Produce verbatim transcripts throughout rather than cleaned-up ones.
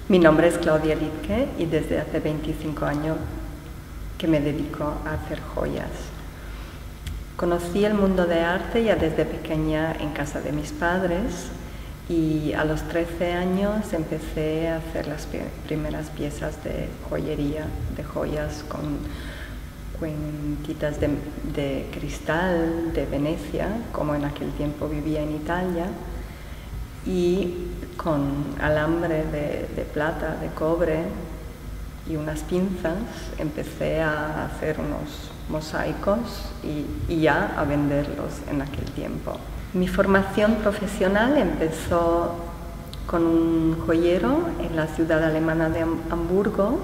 Mi nombre es Claudia Liedtke y desde hace veinticinco años que me dedico a hacer joyas. Conocí el mundo de arte ya desde pequeña en casa de mis padres y a los trece años empecé a hacer las primeras piezas de joyería, de joyas con cuentitas de, de cristal de Venecia, como en aquel tiempo vivía en Italia, y con alambre de, de plata, de cobre y unas pinzas empecé a hacer unos mosaicos y, y ya a venderlos en aquel tiempo. Mi formación profesional empezó con un joyero en la ciudad alemana de Hamburgo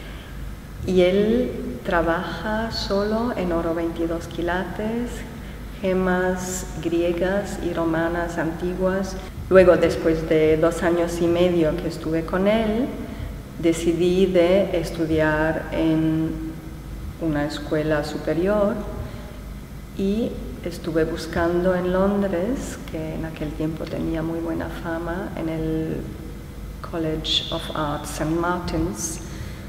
y él trabaja solo en oro veintidós quilates, gemas griegas y romanas antiguas. Luego, después de dos años y medio que estuve con él, decidí de estudiar en una escuela superior y estuve buscando en Londres, que en aquel tiempo tenía muy buena fama, en el College of Art Saint Martin's,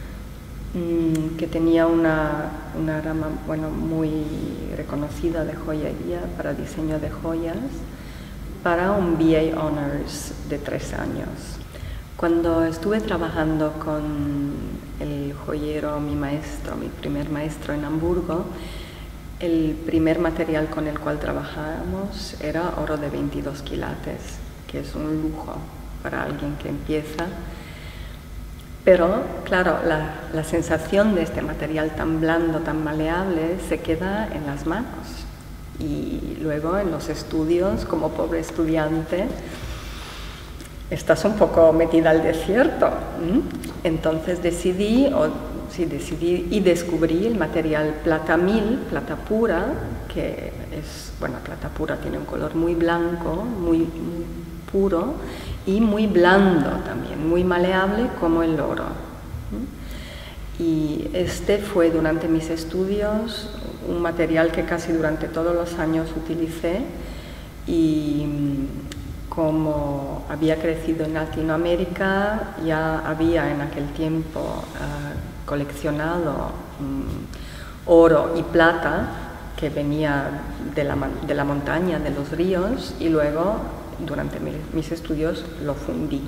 que tenía una, una rama bueno, muy reconocida de joyería para diseño de joyas, para un B A Honors de tres años. Cuando estuve trabajando con el joyero, mi maestro, mi primer maestro en Hamburgo, el primer material con el cual trabajábamos era oro de veintidós quilates, que es un lujo para alguien que empieza. Pero, claro, la, la sensación de este material tan blando, tan maleable, se queda en las manos. Y luego en los estudios, como pobre estudiante, estás un poco metida al desierto. ¿Mm? Entonces decidí, o, sí, decidí y descubrí el material plata mil, plata pura, que es, bueno, plata pura tiene un color muy blanco, muy, muy puro y muy blando también, muy maleable como el oro. ¿Mm? Y este fue durante mis estudios un material que casi durante todos los años utilicé y como había crecido en Latinoamérica, ya había en aquel tiempo uh, coleccionado um, oro y plata que venía de la, de la montaña, de los ríos, y luego durante mi, mis estudios lo fundí.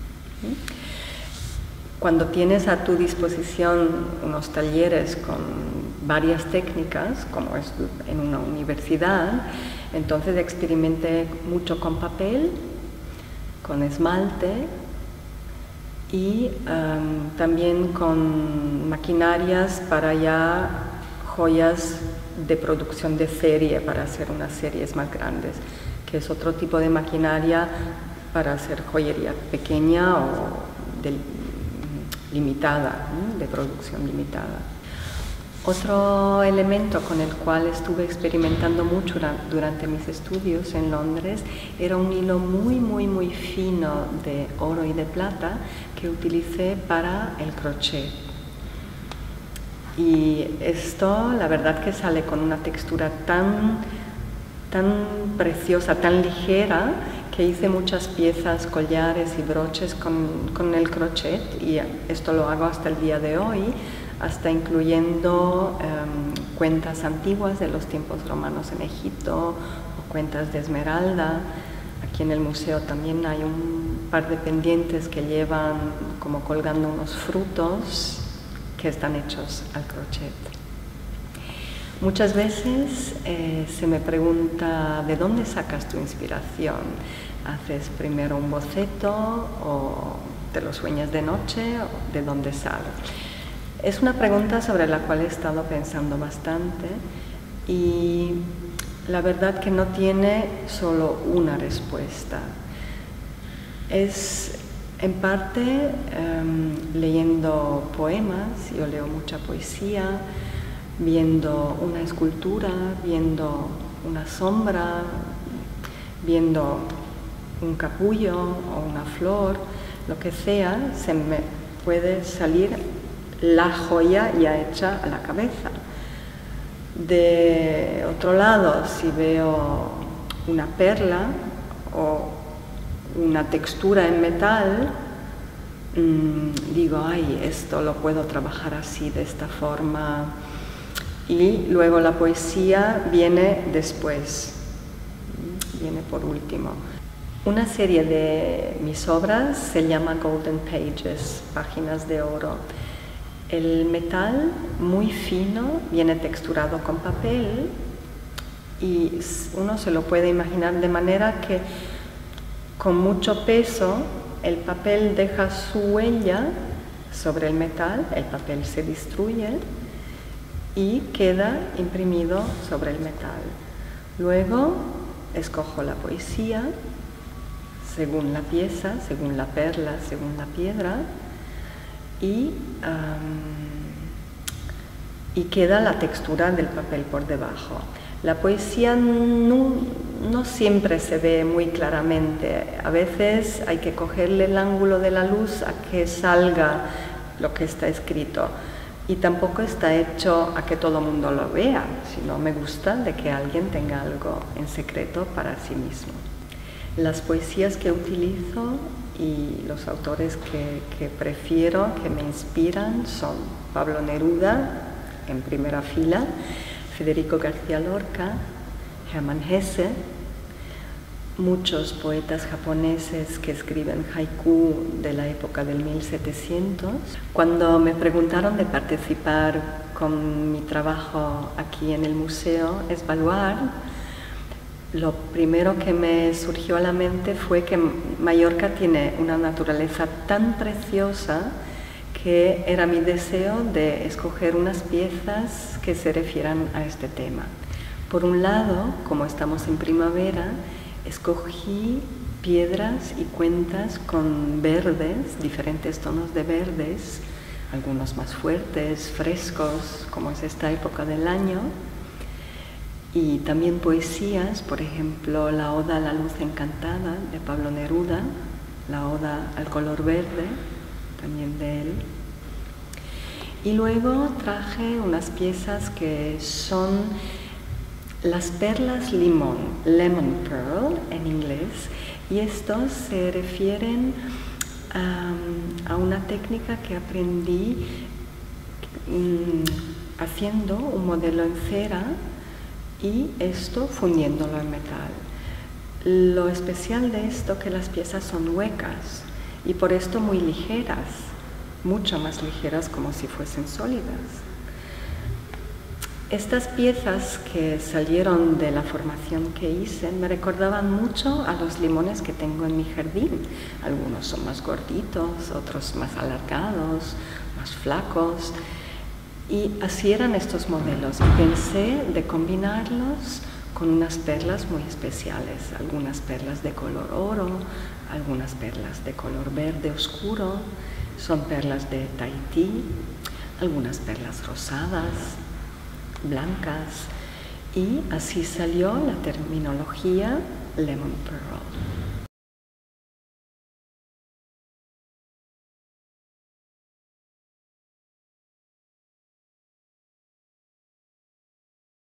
Cuando tienes a tu disposición unos talleres con varias técnicas, como es en una universidad, entonces experimenté mucho con papel, con esmalte y um, también con maquinarias para ya joyas de producción de serie, para hacer unas series más grandes, que es otro tipo de maquinaria para hacer joyería pequeña o de, limitada, ¿no? De producción limitada. Otro elemento con el cual estuve experimentando mucho durante mis estudios en Londres era un hilo muy, muy, muy fino de oro y de plata que utilicé para el crochet. Y esto, la verdad que sale con una textura tan, tan preciosa, tan ligera, que hice muchas piezas, collares y broches con, con el crochet, y esto lo hago hasta el día de hoy, hasta incluyendo um, cuentas antiguas de los tiempos romanos en Egipto o cuentas de esmeralda. Aquí en el museo también hay un par de pendientes que llevan como colgando unos frutos que están hechos al crochet. Muchas veces eh, se me pregunta ¿de dónde sacas tu inspiración? ¿Haces primero un boceto o te lo sueñas de noche o de dónde sale? Es una pregunta sobre la cual he estado pensando bastante y la verdad que no tiene solo una respuesta. Es en parte um, leyendo poemas, yo leo mucha poesía, viendo una escultura, viendo una sombra, viendo un capullo o una flor, lo que sea, se me puede salir la joya ya hecha a la cabeza. De otro lado, si veo una perla o una textura en metal, mmm, digo, ay, esto lo puedo trabajar así, de esta forma, y luego la poesía viene después, viene por último. Una serie de mis obras se llama Golden Pages, páginas de oro. El metal muy fino viene texturado con papel y uno se lo puede imaginar de manera que con mucho peso el papel deja su huella sobre el metal, el papel se destruye y queda imprimido sobre el metal. Luego escojo la poesía según la pieza, según la perla, según la piedra, y, um, y queda la textura del papel por debajo. La poesía no, no siempre se ve muy claramente, a veces hay que cogerle el ángulo de la luz a que salga lo que está escrito, y tampoco está hecho a que todo el mundo lo vea, sino me gusta de que alguien tenga algo en secreto para sí mismo. Las poesías que utilizo y los autores que, que prefiero, que me inspiran, son Pablo Neruda, en primera fila, Federico García Lorca, Hermann Hesse, muchos poetas japoneses que escriben haiku de la época del mil setecientos. Cuando me preguntaron de participar con mi trabajo aquí en el museo Esvaluar, lo primero que me surgió a la mente fue que Mallorca tiene una naturaleza tan preciosa que era mi deseo de escoger unas piezas que se refieran a este tema. Por un lado, como estamos en primavera, escogí piedras y cuentas con verdes, diferentes tonos de verdes, algunos más fuertes, frescos, como es esta época del año, y también poesías, por ejemplo, la Oda a la Luz Encantada de Pablo Neruda, la Oda al Color Verde, también de él. Y luego traje unas piezas que son las perlas limón, lemon pearl en inglés, y estos se refieren a, a una técnica que aprendí um, haciendo un modelo en cera y esto fundiéndolo en metal. Lo especial de esto es que las piezas son huecas y por esto muy ligeras, mucho más ligeras, como si fuesen sólidas. Estas piezas que salieron de la formación que hice me recordaban mucho a los limones que tengo en mi jardín. Algunos son más gorditos, otros más alargados, más flacos. Y así eran estos modelos. Y pensé de combinarlos con unas perlas muy especiales. Algunas perlas de color oro, algunas perlas de color verde oscuro. Son perlas de Tahití, algunas perlas rosadas, blancas, y así salió la terminología Lemon Pearl.